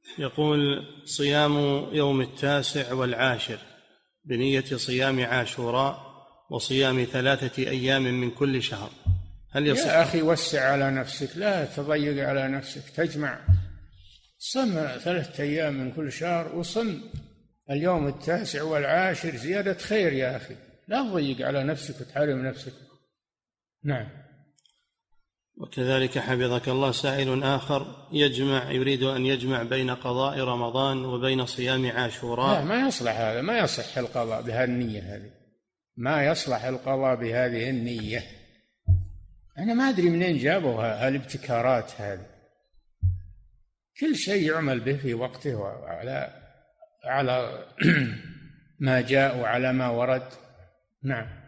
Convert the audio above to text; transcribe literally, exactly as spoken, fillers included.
يقول: صيام يوم التاسع والعاشر بنية صيام عاشوراء وصيام ثلاثة أيام من كل شهر، هل يصح؟ يا أخي وسع على نفسك، لا تضيق على نفسك، تجمع صم ثلاثة أيام من كل شهر وصم اليوم التاسع والعاشر، زيادة خير يا أخي، لا تضيق على نفسك وتحرم نفسك. نعم. وكذلك حفظك الله سائل آخر يجمع يريد أن يجمع بين قضاء رمضان وبين صيام عاشوراء. لا، ما يصلح هذا، ما يصح القضاء بهذه النية، هذه ما يصلح القضاء بهذه النية. أنا ما أدري منين جابوا هالابتكارات هذه، كل شيء يعمل به في وقته وعلى على ما جاء وعلى ما ورد. نعم.